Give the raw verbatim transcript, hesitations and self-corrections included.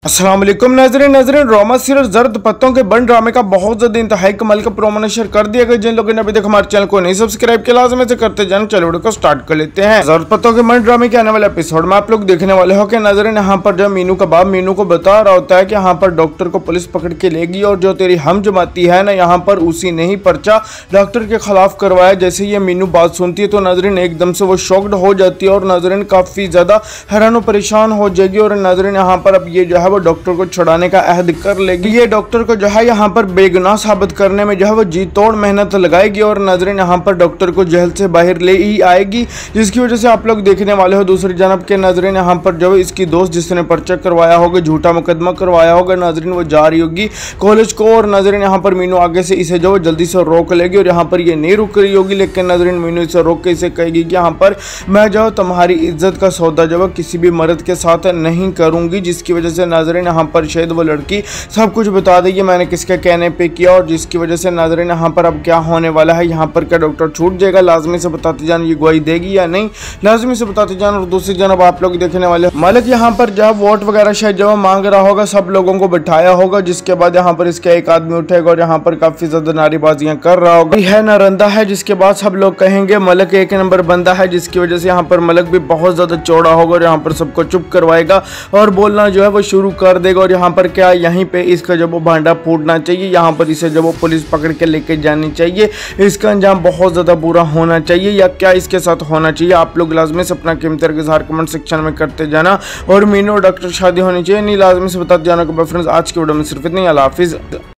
अस्सलाम वालेकुम नाज़रीन नाज़रीन रोमा सीरियल जर्द पत्तों के बन ड्रामे का बहुत ज्यादा इंतहाई कमाल का प्रोमो नशर कर दिया गया। जिन लोगों ने अभी तक हमारे चैनल को नहीं सब्सक्राइब किया लाजमी से करते जाना। चलो वीडियो को स्टार्ट कर लेते हैं। जर्द पत्तों के बन ड्रामे के आने वाले एपिसोड में आप लोग देखने वाले हो कि नाज़रीन यहाँ पर जब मीनू का बाप मीनू को बता रहा होता है कि यहाँ पर डॉक्टर को पुलिस पकड़ के लेगी और जो तेरी हम जमाती है ना यहाँ पर उसी ने ही पर्चा डॉक्टर के खिलाफ करवाया। जैसे ये मीनू बात सुनती है तो नाज़रीन एकदम से वो शॉक्ड हो जाती है और नाज़रीन काफी ज्यादा हैरान परेशान हो जाएगी। और नाज़रीन यहाँ पर अब ये जो है वो डॉक्टर को छुड़ाने का अहद कर लेगी। ये डॉक्टर को जो है यहाँ पर बेगुनाह साबित करने में जो है वो जी तोड़ मेहनत लगाएगी और नाज़रीन यहाँ पर डॉक्टर को जेल से बाहर ले ही आएगी, जिसकी वजह से आप लोग देखने वाले हो दूसरी जानब के नाज़रीन यहाँ पर जो है इसकी दोस्त जिसने पर्चा करवाया होगा, झूठा मुकदमा करवाया होगा, नाज़रीन वो जा रही होगी कॉलेज को। और नाज़रीन यहाँ पर मीनू आगे से इसे जो जल्दी से रोक लेगी और यहाँ पर ये नहीं रुक रही होगी, लेकिन नाज़रीन मीनू इसे रोक के इसे कहेगी कि यहाँ पर मैं जो तुम्हारी इज्जत का सौदा जो है किसी भी मर्द के साथ नहीं करूंगी, जिसकी वजह से नाज़रीन यहाँ पर शायद वो लड़की सब कुछ बता देगी मैंने किसके कहने पे किया। और जिसकी वजह से नाज़रीन यहाँ पर अब क्या होने वाला है, यहाँ पर क्या डॉक्टर छूट जाएगा, लाजमी से बताते जान ये गवाही देगी या नहीं, लाजमी से बताते जान। और दूसरी जानब आप लोग देखने वाले मालिक यहाँ पर जब वोट वगैरह शायद जब मांग रहा होगा, सब लोगों को बिठाया होगा, जिसके बाद यहाँ पर इसका एक आदमी उठेगा और यहाँ पर काफी ज्यादा नारेबाजियां कर रहा होगा, है नारंदा है, जिसके बाद सब लोग कहेंगे मलिक एक नंबर बंदा है, जिसकी वजह से यहाँ पर मलिक भी बहुत ज्यादा चौड़ा होगा और यहाँ पर सबको चुप करवाएगा और बोलना जो है वो शुरू कर देगा। और यहाँ पर क्या यहीं पे इसका जब वो भांडा फूटना चाहिए, यहाँ पर इसे जब वो पुलिस पकड़ के लेके जानी चाहिए, इसका अंजाम बहुत ज्यादा बुरा होना चाहिए या क्या इसके साथ होना चाहिए। आप लोग लाजमी से अपना कीमती इज़हार कमेंट सेक्शन में करते जाना। और मीनू और डॉक्टर शादी होनी चाहिए नहीं, लाजमी से बताते जाना। फ्रेंड्स आज की वीडियो में सिर्फ इतनी, अल्लाह हाफिज़।